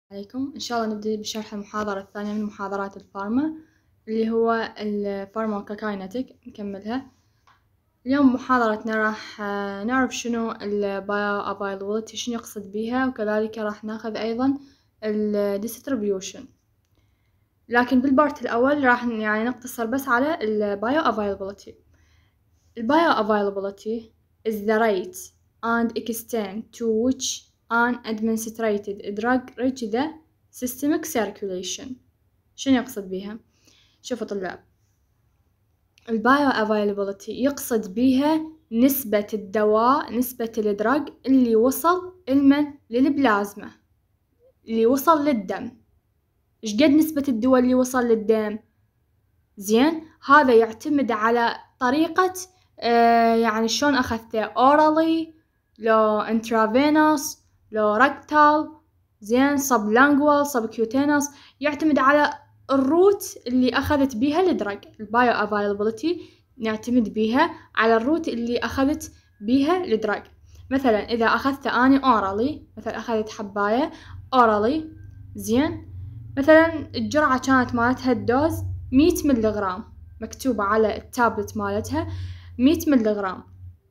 عليكم إن شاء الله نبدأ بشرح المحاضرة الثانية من محاضرات الفارما اللي هو الفارماكوكاينتيك. نكملها اليوم. محاضرتنا راح نعرف شنو البايو افايلابيلتي، شنو يقصد بيها، وكذلك راح ناخذ أيضا الديستريبيوشن. لكن بالبارت الأول راح نقتصر بس على البايو افايلابيلتي. البايو افايلابيلتي is the rate and extent to which an administrated drug reach the systemic circulation. شنو يقصد بيها؟ شوفوا طلاب، البايو availability يقصد بيها نسبة الدواء، نسبة الدرج اللي وصل للبلازما، اللي وصل للدم. إيش قد نسبة الدواء اللي وصل للدم؟ زين، هذا يعتمد على طريقة يعني شلون أخذته، orally لو intravenous لو rectal، زين sublingual subcutaneous، يعتمد على الروت اللي أخذت بيها الدرج. البايو افايلابيلتي نعتمد بيها على الروت اللي أخذت بيها الدرج. مثلا إذا أخذته أني orally، مثلا أخذت حباية orally، زين، مثلا الجرعة كانت مالتها الدوز 100 ملغرام، مكتوبة على التابلت مالتها 100 ملغرام.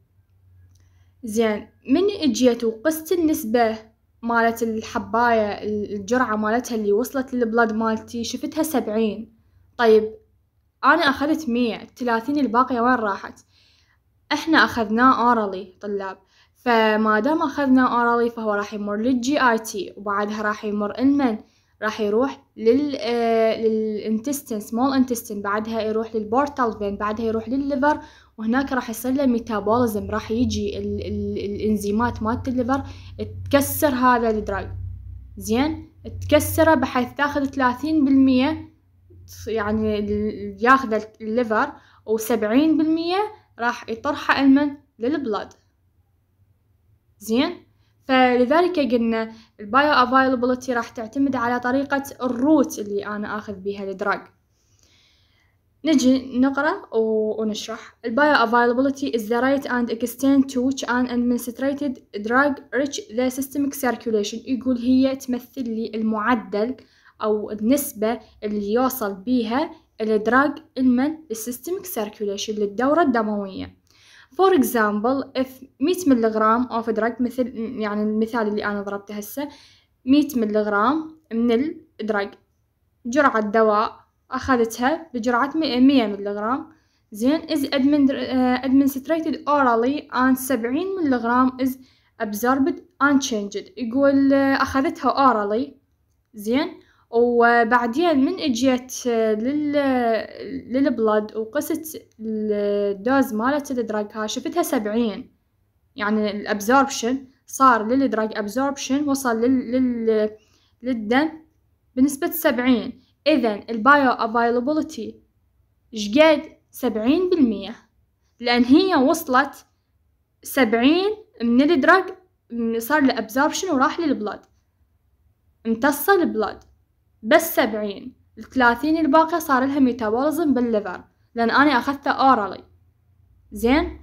زين، من اجيت وقست النسبة مالت الحباية، الجرعة مالتها اللي وصلت للبلد مالتي، شفتها 70. طيب أنا أخذت 100، 30 الباقية وين راحت؟ إحنا أخذناه orally طلاب، فما دام أخذنا orally فهو راح يمر للجي آي تي، وبعدها راح يمر المن، راح يروح للانتستين سمول انتستين، بعدها يروح للبورتال فين، بعدها يروح للليفر، وهناك راح يصير له ميتابوليزم، راح يجي الانزيمات مالت الليفر تكسر هذا الدراج. زين، تكسره بحيث تاخذ 30% يعني ياخذ الليفر، و70% راح يطرحه المن للبلد. زين، فلذلك قلنا البايو افايلابيلتي راح تعتمد على طريقة الروت اللي أنا أخذ بيها الدراج. نجي نقرأ ونشرح. البايو افايلابيلتي is the rate and extent to which an administrated drug reach the systemic circulation. يقول هي تمثل لي المعدل أو النسبة اللي يوصل بيها الدراج المن للسيستميك سيركيوليشن، للدورة الدموية. For example, if 100 ملغرام of drug، مثل يعني المثال اللي أنا ضربته هسه، 100 ملغرام من الدراج، جرعة دواء أخذتها بجرعة 100 ملغرام. زين، is administrated orally and 70 ملغرام is absorbed unchanged. يقول أخذتها orally، زين، وبعدين من اجيت للبلد وقست الدوز مالت الدراج شفتها 70، يعني الابزوربشن صار للدراج ابزوربشن وصل للدم بنسبة 70. اذا البايو افايلابيلتي شقد 70%، لان هي وصلت 70 من الدراج، صار له ابزوربشن وراح للبلد، امتص البلد بس 70. 30 الباقية صار لها ميتابوليزم بالليفر، لأن أنا أخذته orally. زين،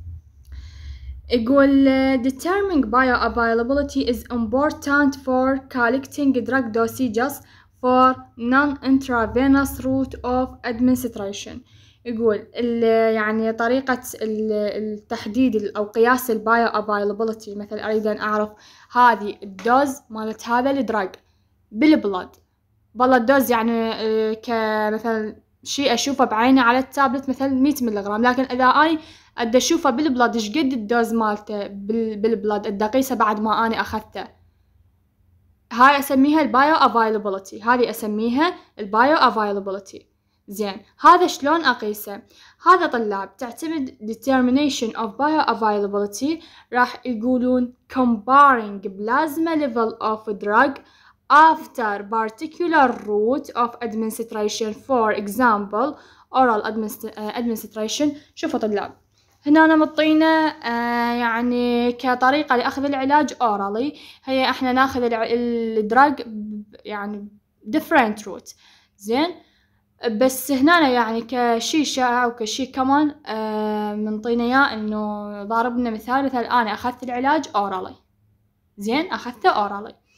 يقول determining bioavailability is important for collecting drug dosages for non-intravenous route of administration. يقول يعني طريقة التحديد أو قياس البايو افايلابيلتي، مثلا أريد أن أعرف هذه الدوز مالت هذا الدراج بالبلد، والله الدوز يعني كمثلا شيء أشوفه بعيني على التابلت مثلا 100 ملغرام، لكن إذا أنا أدي أشوفه بالبلد إيش قد الدوز مالته بالبلد، أدي أقيسه بعد ما أنا أخذته، هاي أسميها البايو افايلابيلتي، هذه أسميها البايو افايلابيلتي. زين، هذا شلون أقيسه؟ هذا طلاب تعتمد determination of bioavailability، راح يقولون comparing plasma level of drug after particular route of administration. for example oral administration. شوفوا طلاب، هنا أنا مطينا يعني كطريقة لأخذ العلاج orally، هي إحنا ناخذ الدراج يعني different route. زين، بس هنا يعني كشي شائع وكشي كمان منطينا إياه إنه ضاربنا مثال أنا أخذت العلاج orally. زين، أخذته orally،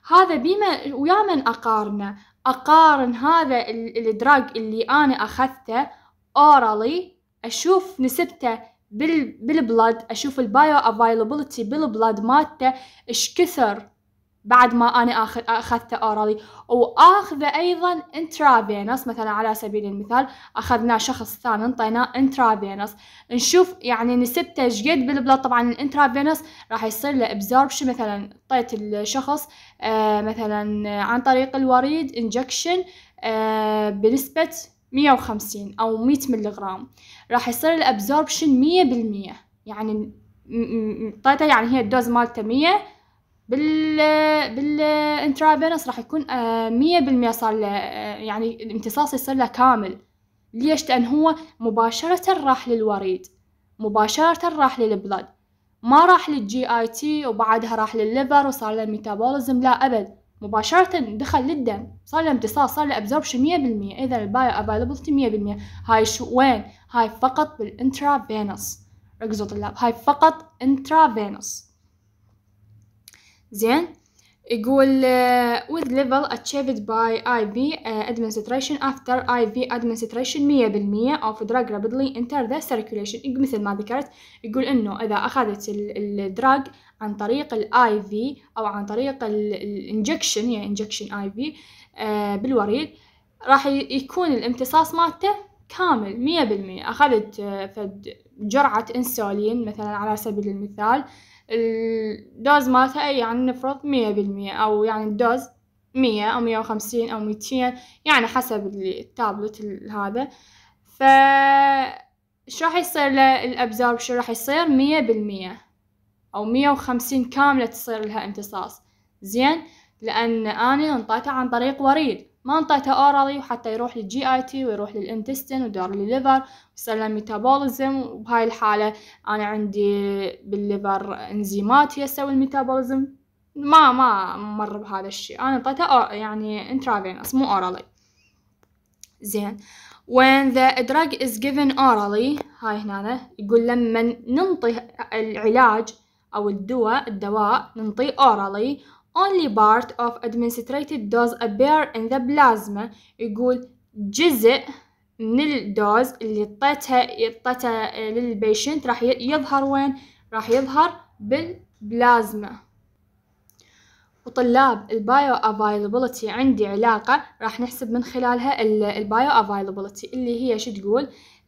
هذا بما ويا من أقارنه، أقارن هذا الدراج اللي أنا أخذته أورالي، أشوف نسبته بالبلد، أشوف البايو افايلابيلتي بالبلد مالته إيش كثر بعد ما أنا أخذته أورالي، وآخذه أيضا انترافينوس. مثلا على سبيل المثال أخذنا شخص ثاني انطيناه انترافينوس، نشوف يعني نسبته ايش قد بالبلد. طبعا الانترافينوس راح يصير له ابزوربشن، مثلا اعطيت الشخص مثلا عن طريق الوريد انجكشن بنسبة 150 أو 100 ملغرام، راح يصير الابزوربشن 100%. يعني اعطيته يعني هي الدوز مالته 100، بالانترافينوس راح يكون 100% صار له يعني الامتصاص يصير له كامل. ليش؟ لأن هو مباشرة راح للوريد، مباشرة راح للبلد، ما راح للجي اي تي وبعدها راح للليفر وصار له ميتابوليزم، لا أبد، مباشرة دخل للدم، صار له امتصاص، صار له ابزوربشن 100%. إذا البايو افايلابيلتي 100%. هاي شو وين؟ هاي فقط بالانترافينوس. ركزوا طلاب، هاي فقط انترافينوس. زين، يقول with level achieved by IV administration after IV administration 100% of drug rapidly enter the circulation. مثل ما ذكرت، يقول إنه إذا أخذت الدراج عن طريق ال IV أو عن طريق الانجكشن، يعني injection IV بالوريد، راح يكون الامتصاص مالته كامل 100%. أخذت فد جرعة انسولين مثلا على سبيل المثال، الدوز مالتها يعني نفرض 100%، أو يعني الدوز 100 أو 150 أو 200، يعني حسب التابلت هذا. شو راح يصير له الابزوربشن؟ راح يصير 100% أو 150 كاملة تصير لها امتصاص. زين، لأن أنا انطيته عن طريق وريد، ما انطيته أورالي وحتى يروح للجي اي تي ويروح للانتستين ودور للليفر ويصير له ميتابوليزم. وبهاي الحالة أنا عندي بالليفر انزيمات يسوي الميتابوليزم، ما مر بهذا الشيء. أنا انطيته يعني انترافينوس مو أورالي. زين، when the drug is given orally، هاي هنا يقول لما ننطي العلاج أو الدواء ننطيه orally only part of administrated dose appear in the plasma. يقول جزء من الدوز اللي اعطيته للبيشنت راح يظهر وين؟ راح يظهر بالبلازما. وطلاب البايو افايلابيلتي عندي علاقة راح نحسب من خلالها البايو افايلابيلتي اللي هي شو تقول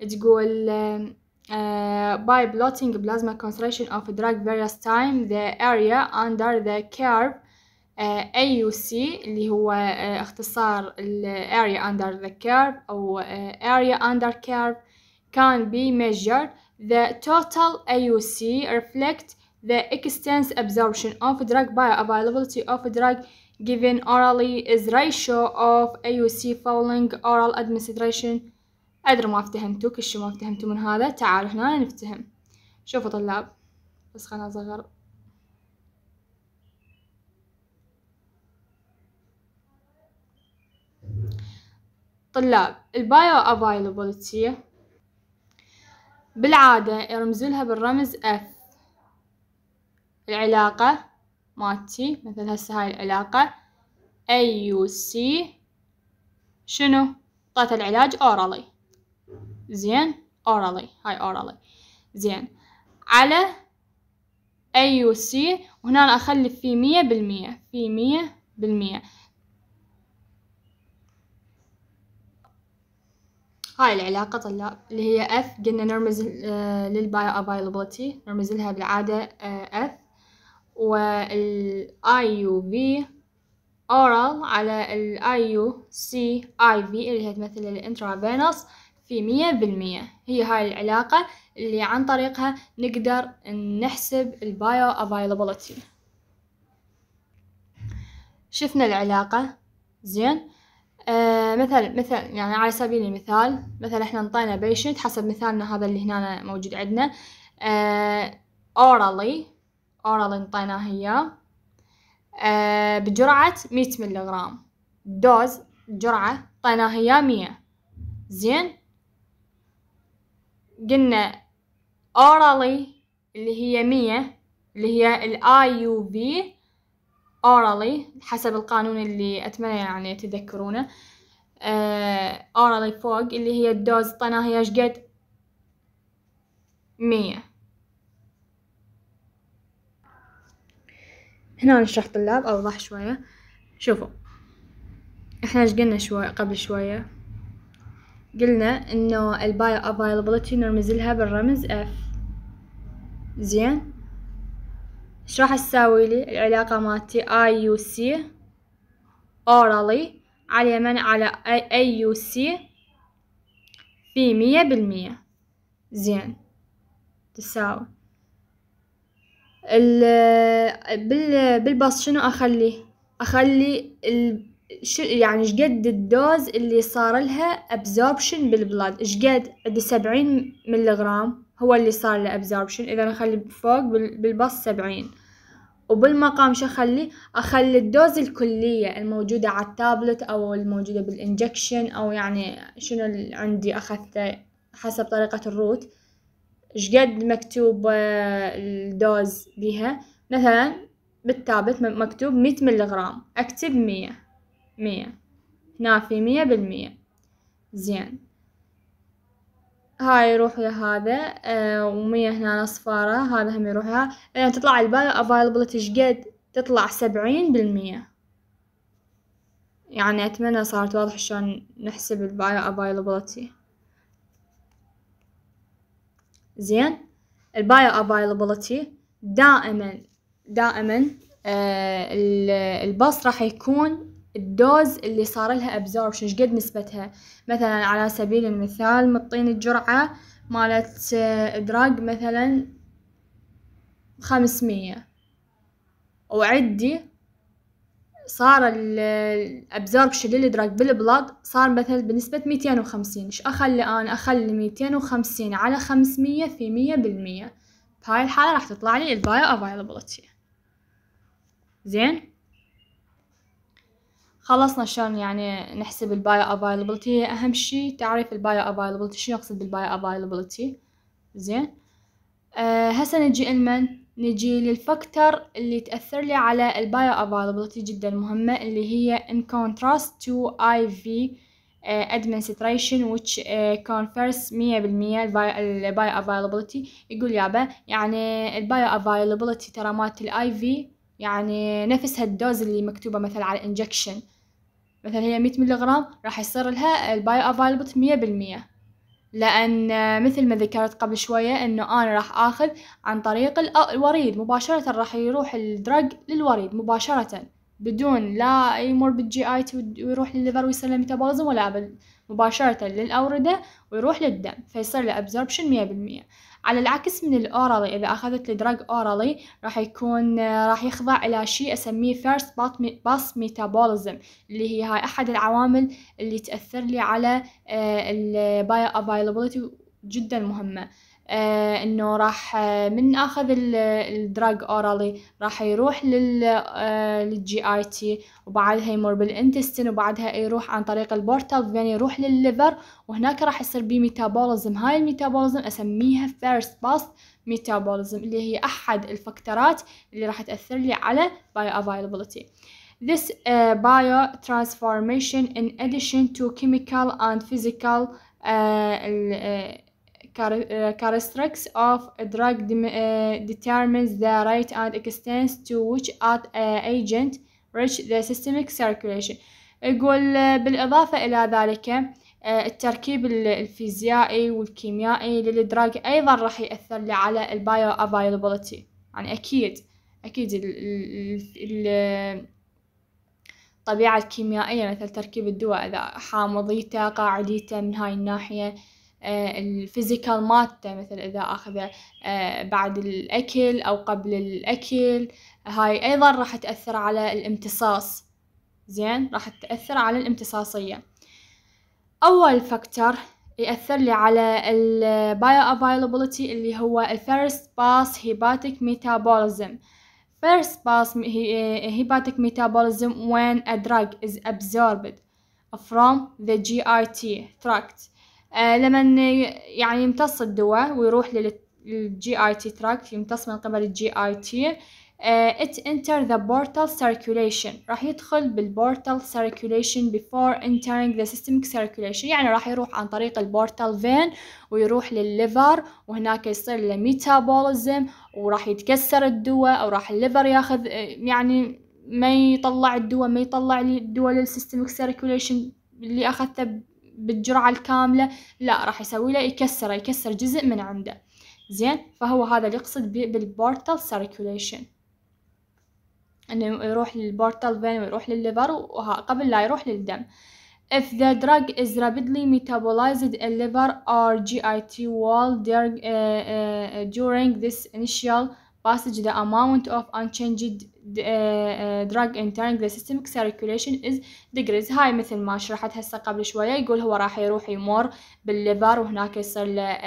by plotting plasma concentration of drug various time the area under the curve AUC اللي هو اختصار area under the curve أو area under curve can be measured. The total AUC reflect the extent absorption of drug bioavailability of drug given orally is ratio of AUC following oral administration. أدري ما افتهمتوا، كل شي ما افتهمتوا من هذا، تعالوا هنا نفتهم. شوفوا طلاب، بس خلنا أصغر. طلاب البايو افايلابيلتي بالعادة يرمزولها بالرمز F. العلاقة مالتي مثل هسه هاي العلاقة AUC شنو؟ طاعت العلاج orally. زين، orally، هاي orally. زين، على AUC، وهنا أنا أخلي في 100%، في 100%. هاي العلاقة طلاب اللي هي F، قلنا نرمز للبايو افايلابيلتي نرمز لها بالعادة F، وال IUV oral على ال IUC IV اللي هي تمثل الانترافينوس في 100%. هي هاي العلاقة اللي عن طريقها نقدر نحسب البايو افايلابيلتي. شفنا العلاقة. زين، مثل يعني على سبيل المثال، مثلا احنا انطينا بيشنت حسب مثالنا هذا اللي هنا موجود عندنا orally انطيناه اياه بجرعة 100 ملغرام، دوز الجرعة انطيناه اياه 100. زين، قلنا orally اللي هي 100 اللي هي ال IUV orally حسب القانون اللي أتمنى يعني تذكرونه. orally فوق اللي هي الدوز طناها هي شقد 100. هنا نشرح طلاب أوضح شوية. شوفوا احنا ايش قلنا قبل شوية، قلنا انه البايو افايلابيلتي نرمز لها بالرمز F. زين، ايش راح تساوي لي العلاقة مالتي IUC orally على من على AUC في 100%. زين، تساوي بالبسط شنو أخلي يعني شقد الدوز اللي صار لها absorption بالبلاد، شقد عندي 70 ملغرام هو اللي صار له absorption، إذا أخلي فوق بالبسط 70، وبالمقام شو أخلي الدوز الكلية الموجودة على التابلت أو الموجودة بالإنجكشن أو يعني شنو اللي عندي أخذته حسب طريقة الروت، شقد مكتوب الدوز بها. مثلا بالتابلت مكتوب 100 ملغرام، أكتب 100 هنا في 100%. زين، هاي يروح لهذا و100 هنا صفارة، هذا هم يروح لها، لأن تطلع البايو افايلابيلتي شقد تطلع 70%. يعني أتمنى صارت واضح شلون نحسب البايو افايلابيلتي. زين، البايو افايلابيلتي دائما الباص راح يكون الدوز اللي صار لها absorption شقد نسبتها. مثلا على سبيل المثال مطين الجرعة مالت دراج مثلا 500 وعدي صار الابزوربشن للدراج بالبلاد صار مثلا بنسبة 250. ايش اخلي انا؟ اخلي 250 على 500 في 100%. بهاي الحالة راح تطلع لي البايو افايلابيلتي. زين، خلصنا شلون يعني نحسب البايو افايلابيلتي. هي اهم شي تعريف البايو افايلابيلتي، شو يقصد بالبايو افايلابيلتي. زين، هسه نجي للفاكتور اللي تأثر لي على البايو افايلابيلتي جدا مهمة، اللي هي in contrast to IV administration which confers 100% البايو افايلابيلتي. يقول يابا يعني البايو افايلابيلتي ترى مالت الاي في يعني نفس هالدوز اللي مكتوبة مثلا على الانجكشن، مثلا هي 100 ملغرام راح يصير لها البايو افايلابيلتي 100%، لأن مثل ما ذكرت قبل شوية إنه أنا راح آخذ عن طريق الوريد مباشرة، راح يروح الدرج للوريد مباشرة بدون لا يمر بالجي اي تي ويروح للليفر ويصير له ميتابوليزم، ولا مباشرة للأوردة ويروح للدم فيصير له ابزوربشن 100%. على العكس من الأورالي، إذا أخذت الدرج أورالي راح يخضع إلى شيء أسميه first pass metabolism، اللي هي هاي أحد العوامل اللي تأثر لي على البايو افايلابيلتي جدا مهمة. انه راح من اخذ الدراج اورالي راح يروح للجي اي تي، وبعدها يمر بالانتستين، وبعدها يروح عن طريق البورتال فين يروح للليفر، وهناك راح يصير بيه ميتابوليزم. هاي الميتابوليزم اسميها فيرست باس ميتابوليزم، اللي هي احد الفاكتورات اللي راح تأثر لي على بايو افايلابيلتي. This biotransformation, in addition to chemical and physical characteristics of a drug, determines the rate and extent to which agent reach the systemic circulation. يقول بالإضافة إلى ذلك التركيب الفيزيائي والكيميائي للدراج أيضا راح يأثر لي على البايو افايلابيلتي. يعني أكيد الطبيعة الكيميائية مثل تركيب الدواء إذا حامضيته قاعديته من هاي الناحية، الفيزيكال مالته مثل إذا أخذه بعد الأكل أو قبل الأكل، هاي أيضا راح تأثر على الامتصاص. زين، راح تأثر على الامتصاصية. أول فاكتور يأثر لي على البايو افايلابيلتي اللي هو الفيرست باس هيباتيك ميتابوليزم. First pass hepatic metabolism when a drug is absorbed from the GIT tract. لما يعني يمتص الدواء ويروح للجي اي تي تراكت، يمتص من قبل الجي اي تي، it enter the portal circulation. راح يدخل بالبورتال circulation before entering the systemic circulation. يعني راح يروح عن طريق البورتال فين ويروح للليفر، وهناك يصير له ميتابوليزم، وراح يتكسر الدواء، أو راح الليفر ياخذ يعني ما يطلع الدواء، ما يطلع لي الدواء للسيستميك سيركيوليشن اللي أخذته بالجرعة الكاملة، لا راح يسوي له يكسر جزء من عنده. زين، فهو هذا اللي يقصد بالبورتال سيركيوليشن، انه يروح للبورتال فين ويروح للليفر قبل لا يروح للدم. If the drug is rapidly metabolized in liver or GIT wall during this initial passage, the amount of unchanged drug entering the systemic circulation is decreased. هاي مثل ما شرحت هسه قبل شوية، يقول هو راح يروح يمر بالليفر وهناك يصير له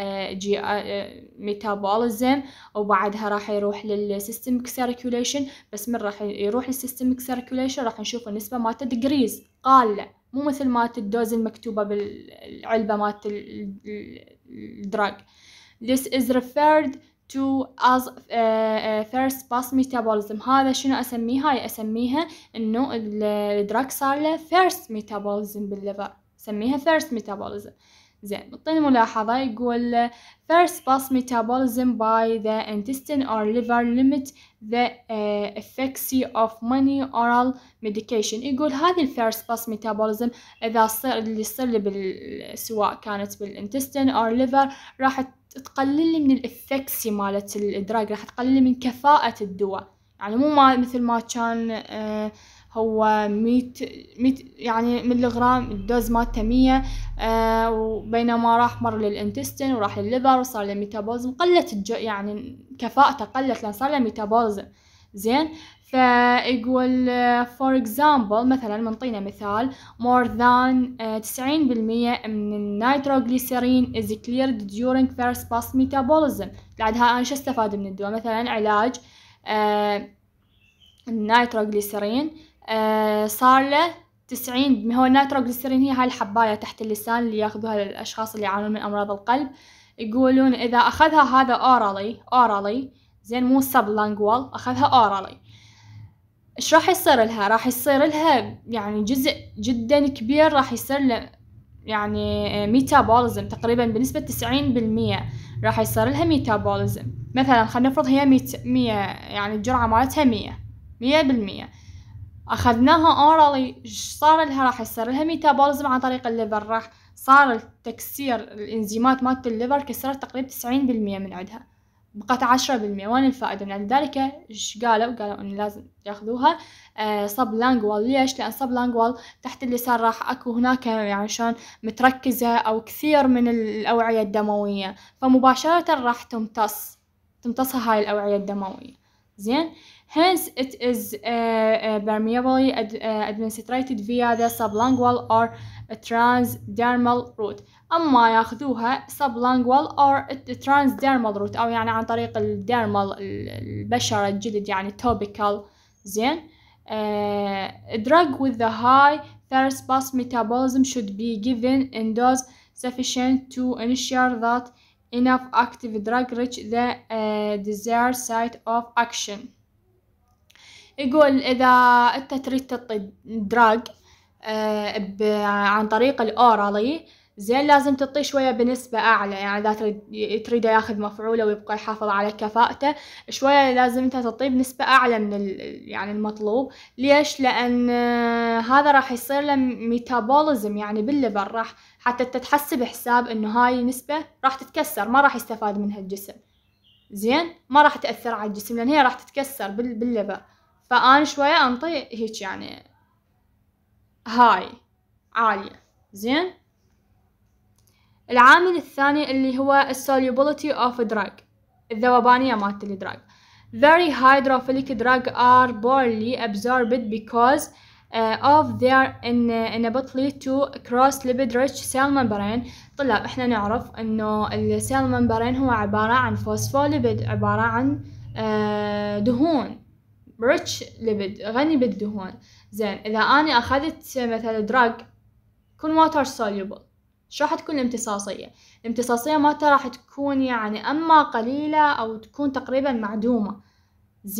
ميتابوليزم، وبعدها راح يروح للسيستميك سيركيوليشن. بس من راح يروح للسيستميك سيركيوليشن راح نشوف النسبة مالته ديكريز، قالة، مو مثل مالت الدوز المكتوبة بالعلبة مالت الدراج. This is referred to as first pass metabolism. هذا شنو أسميها؟ هاي أسميها إنه الدراج صار له first metabolism بالليفر، أسميها first metabolism. زين، نعطيني ملاحظة، يقول first pass metabolism by the intestine or liver limit the efficacy of many oral medication. يقول هذه الفيرست باس ميتابوليزم إذا اللي يصير لي سواء كانت بالانتستين أو الليفر راح تقلل لي من الإفكسي مالت الدراج، راح تقلل لي من كفاءة الدواء. يعني مو مثل ما كان هو 100 يعني ملغرام الدوز مالته 100، وبينما راح مر للانتستين وراح للليفر وصار له ميتابوليزم، قلت يعني كفاءته قلت لأن صار له ميتابوليزم. زين، فيقول for example مثلا منطينا مثال more than 90% من النيتروغليسيرين is cleared during first pass metabolism. بعدها أنا شو استفاد من الدواء؟ مثلا علاج النيتروغليسيرين صار له 90. هو النيتروغليسيرين هي هاي الحباية تحت اللسان اللي ياخذوها للأشخاص اللي يعانون من أمراض القلب. يقولون إذا أخذها هذا أورالي زين، مو سبلانجوال، أخذها أورالي، إيش راح يصير لها؟ راح يصير لها يعني جزء جدا كبير راح يصير له يعني ميتابوليزم، تقريبا بنسبة 90% راح يصير لها ميتابوليزم. مثلا خلينا نفرض هي 100 يعني الجرعة مالتها 100%، أخذناها أورالي، إيش صار لها؟ راح يصير لها ميتابوليزم عن طريق الليفر، راح صار التكسير الإنزيمات مالت الليفر كسرت تقريبا 90% من عندها، بقت 10%. وين الفائدة من ذلك؟ إيش قالوا إن لازم ياخذوها سبلانجوال. ليش؟ لأن سبلانجوال تحت اللسان راح أكو هناك يعني شلون متركزة أو كثير من الأوعية الدموية، فمباشرة راح تمتصها هاي الأوعية الدموية. زين، hence it is permeably administered via the sublingual or transdermal route. أما ياخذوها sublingual or transdermal route، أو يعني عن طريق الديرمال البشرة الجلد يعني topical. زين، drug with the high first pass metabolism should be given in dose sufficient to ensure that enough active drug reach the desired site of action. يقول إذا أنت تريد تعطي دراج عن طريق الأورالي، زين لازم تعطيه شوية بنسبة أعلى. يعني إذا تريده ياخذ مفعولة ويبقى يحافظ على كفاءته شوية، لازم أنت تعطيه بنسبة أعلى من يعني المطلوب. ليش؟ لأن هذا راح يصير له ميتابوليزم يعني بالليفر، راح حتى تتحسب حساب إنه هاي نسبة راح تتكسر، ما راح يستفاد منها الجسم. زين، ما راح تأثر على الجسم لأن هي راح تتكسر بالليفر. فأنا شوية أنطي هيك يعني هاي عالية. زين، العامل الثاني اللي هو solubility of drug، الذوبانية مالت الدراج. Very hydrophilic drug are poorly absorbed because of their inability to cross lipid rich cell membrane. طلاب احنا نعرف انه السيل ممبرين هو عبارة عن فوسفوليبيد، عبارة عن دهون rich lipid، غني بالدهون. زين، إذا أنا أخذت مثلا دراج يكون water soluble، شو راح تكون الامتصاصية؟ الامتصاصية مالتها راح تكون يعني أما قليلة أو تكون تقريبا معدومة. زين،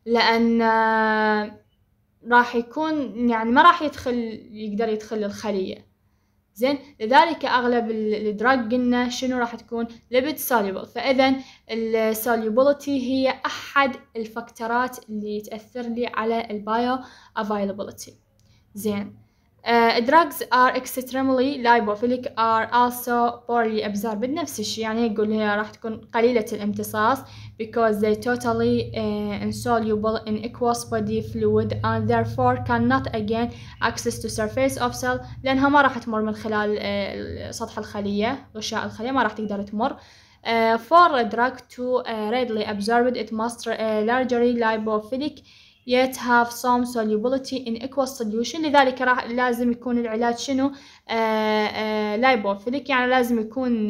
لأن راح يكون يعني ما راح يقدر يدخل للخلية. زين، لذلك أغلب الدراج قلنا شنو راح تكون lipid soluble. فإذا ال solubility هي أحد الفاكتورات اللي تأثر لي على البايو availability. زين. drugs are extremely lipophilic are also poorly absorbed. نفس الشيء، يعني يقول هي راح تكون قليلة الامتصاص because they totally insoluble in aqueous body fluid and therefore cannot again access to surface of cell. لأنها ما راح تمر من خلال سطح الخلية، غشاء الخلية ما راح تقدر تمر. For a drug to readily absorbed it must largely lipophilic yet have some solubility in aqueous solution. لذلك لازم يكون العلاج شنو؟ lipophilic، يعني لازم يكون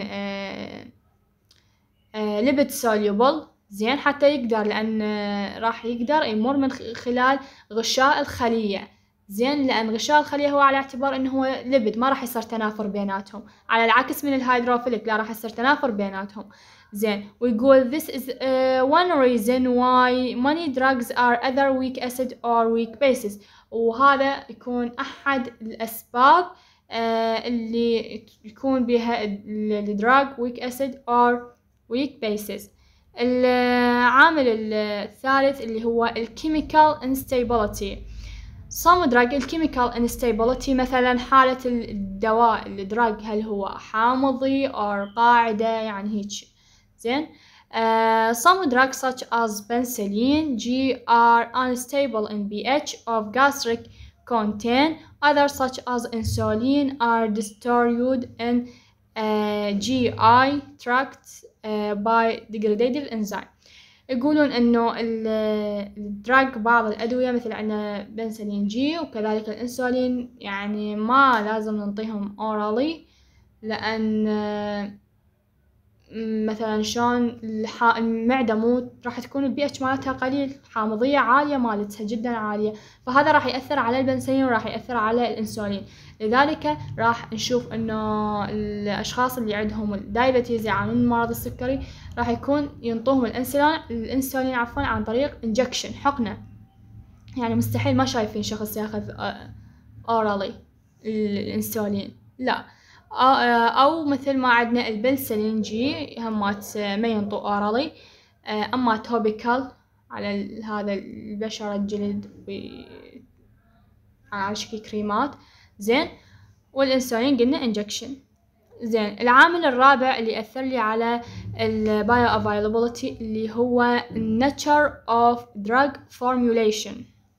lipid soluble. زين، حتى يقدر، لأن راح يقدر يمر من خلال غشاء الخلية. زين، لأن غشاء الخلية هو على اعتبار إنه هو ليبيد، ما راح يصير تنافر بيناتهم، على العكس من الهيدروفيليك لا راح يصير تنافر بيناتهم. زين، ويقول this is one reason why many drugs are either weak acid or weak bases. وهذا يكون أحد الأسباب اللي يكون بها الدراج weak acid or weak bases. العامل الثالث اللي هو الchemical instability. some drug الchemical instability مثلا حالة الدواء الدراج هل هو حامضي أو قاعدة، يعني هيك. زين. some drugs such as penicillin G are unstable in pH of gastric content. others such as insulin are destroyed in GI tract by degradative enzyme. يقولون انه الدراج بعض الادوية مثل عندنا بنسلين جي وكذلك الانسولين يعني ما لازم ننطيهم اورالي، لان مثلا شلون المعدة مو راح تكون البي اتش مالتها قليل، حامضية عالية مالتها جدا عالية، فهذا راح يأثر على البنسلين وراح يأثر على الانسولين. لذلك راح نشوف انه الاشخاص اللي عندهم الدايبتيز يعانون من مرض السكري راح يكون ينطوهم الانسولين عن طريق انجكشن، حقنة. يعني مستحيل ما شايفين شخص ياخذ اورالي الانسولين، لا. او مثل ما عندنا البنسلين جي همات ما ينطوا اورالي، اما توبيكال على هذا البشرة الجلد على شكل كريمات. زين، والانسولين قلنا انجكشن. زين، العامل الرابع اللي يأثر لي على البايو افايلابيلتي اللي هو nature of drug formulation.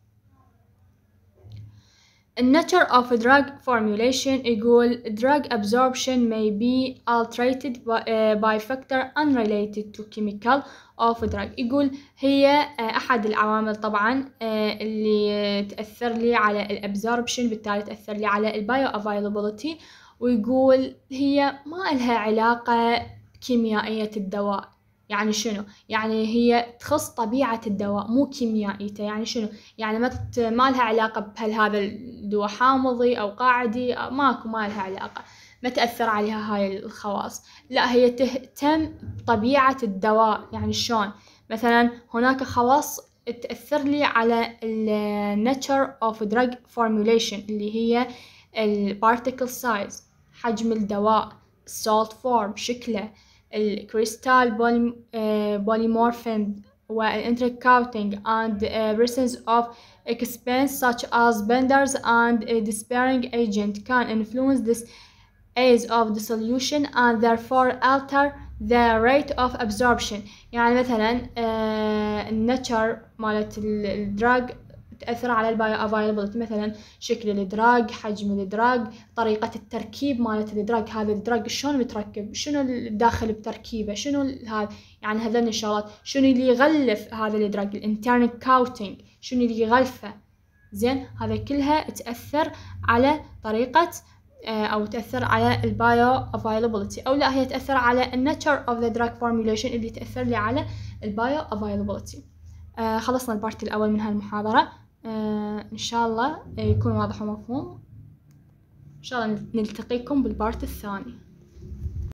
nature of drug formulation يقول drug absorption may be altered by factor unrelated to chemical of drug. يقول هي أحد العوامل طبعا اللي تأثر لي على الابزوربشن، بالتالي تأثر لي على البايو افايلابيلتي. ويقول هي ما لها علاقة بكيميائية الدواء. يعني شنو؟ يعني هي تخص طبيعة الدواء مو كيميائيته. يعني شنو؟ يعني ما لها علاقة بهل هذا الدواء حامضي أو قاعدي، ما لها علاقة، ما تأثر عليها هاي الخواص. لا، هي تهتم بطبيعة الدواء. يعني شلون؟ مثلا هناك خواص تأثر لي على nature of drug formulation اللي هي particle size، حجم الدواء، salt form شكله، الكريستال polymorphism والintercoating and presence of expense such as binders and dispersing agent can influence this phase of dissolution and therefore alter the rate of absorption. يعني مثلا الناتشر مالت الدراج تأثر على البايو افايلابيلتي، مثلا شكل الدراج، حجم الدراج، طريقة التركيب مالت الدراج، هذا الدراج شلون متركب، شنو الداخل بتركيبه، شنو هذا، يعني هذين الشغلات، شنو اللي يغلف هذا الدراج، الانترنال كاوتينج، شنو اللي يغلفه. زين، هذا كلها تأثر على طريقة أو تأثر على البايو افايلابيلتي، أو لا هي تأثر على الناتشر اوف ذا دراج فورميوليشن اللي تأثر لي على البايو افايلابيلتي. خلصنا البارت الأول من هالمحاضرة. إن شاء الله يكون واضح ومفهوم. إن شاء الله نلتقيكم بالبارت الثاني.